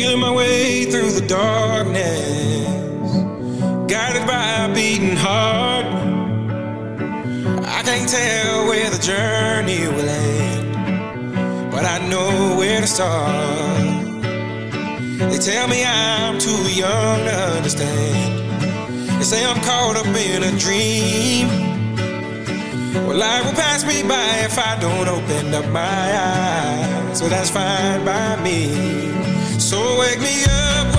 feeling my way through the darkness, guided by a beating heart. I can't tell where the journey will end, but I know where to start. They tell me I'm too young to understand. They say I'm caught up in a dream. Well, life will pass me by if I don't open up my eyes. So that's fine by me. So wake me up